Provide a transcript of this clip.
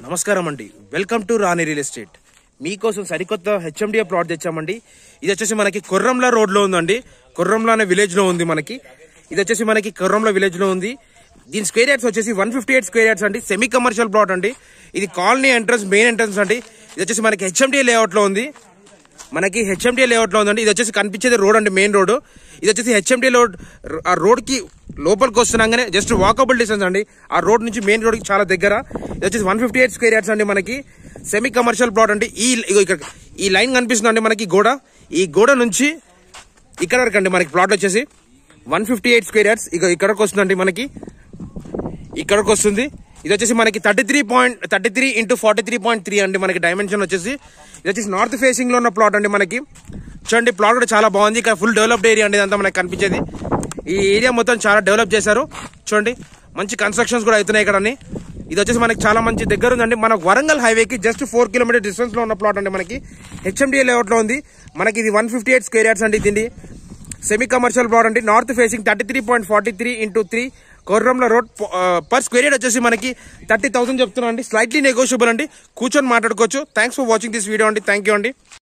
నమస్కారం అండి. Welcome to Rani real estate. మీకోసం సరికొత్త హెచ్ఎండిఏ ప్లాట్ తెచ్చామండి. ఇది వచ్చేసి మనకి కొర్రంలా రోడ్ లో ఉందండి. కొర్రంలా అనే విలేజ్ లో ఉంది మనకి. ఇది వచ్చేసి మనకి కొర్రంలా విలేజ్ లో ఉంది. దీని స్క్వేర్ యార్డ్స్ వచ్చేసి 158 స్క్వేర్ యార్డ్స్ అండి. సెమీ కమర్షియల్ ప్లాట్ అండి. ఇది కాలనీ ఎంట్రన్స్, మెయిన్ ఎంట్రన్స్ అండి. ఇది వచ్చేసి మనకి హెచ్ఎండిఏ లేఅవుట్ లో ఉంది. మనకి హెచ్ఎండిఏ లేఅవుట్ లో ఉందండి. ఇది వచ్చేసి కనిపించేది రోడ్ అండి, మెయిన్ రోడ్. ఇది వచ్చేసి హెచ్ఎండిఏ రోడ్. ఆ రోడ్ కి లోపలికి వస్తున్నాగానే జస్ట్ వాకబుల్ డిస్టెన్స్ అండి. ఆ రోడ్ నుంచి మెయిన్ రోడ్ కి చాలా దగ్గర. ఇది వచ్చేసి 158 స్క్వేర్ యార్డ్స్ అండి. మనకి సెమీ కమర్షియల్ ప్లాట్ అండి. ఈ లైన్ కనిపిస్తుంది అండి మనకి గోడ. ఈ గోడ నుంచి ఇక్కడ వరకు అండి మనకి ప్లాట్ వచ్చేసి 158 స్క్వేర్ యార్డ్స్. ఇక్కడికి వస్తుందండి మనకి. ఇక్కడికి వస్తుంది. ఇది వచ్చేసి మనకి 33 ఇంటూ 43.3 అండి మనకి డైమెన్షన్ వచ్చేసి. ఇది వచ్చేసి నార్త్ ఫేసింగ్ లో ఉన్న ప్లాట్ అండి మనకి. చూడండి, ప్లాట్ కూడా చాలా బాగుంది. ఇక్కడ ఫుల్ డెవలప్డ్ ఏరియా అండి ఇదంతా మనకి కనిపించేది. ఈ ఏరియా మొత్తం చాలా డెవలప్ చేశారు. చూడండి, మంచి కన్స్ట్రక్షన్స్ కూడా అవుతున్నాయి ఇక్కడ. ఇది వచ్చేసి మనకి చాలా మంచి దగ్గర ఉందండి. మన వరంగల్ హైవేకి జస్ట్ 4 కిలోమీటర్ డిస్టెన్స్ లో ఉన్న ప్లాట్ అండి మనకి. హెచ్ఎండిఏ లేఅవుట్ లో ఉంది మనకి. ఇది 158 స్క్వేర్ యార్డ్స్ అండి. దీన్ని సెమీ కమర్షియల్ ప్లాట్ అండి. నార్త్ ఫేసింగ్ 33.43 ఇంటూ 3 కొర్రంల రోడ్. పర్ స్క్వేర్ యార్డ్ వచ్చేసి మనకి 30,000 చెప్తున్నాం అండి. స్లైట్లీ నెగోషియబుల్ అండి. కూర్చొని మాట్లాడుకోవచ్చు. Thanks for watching this video అండి. థ్యాంక్ యూ అండి.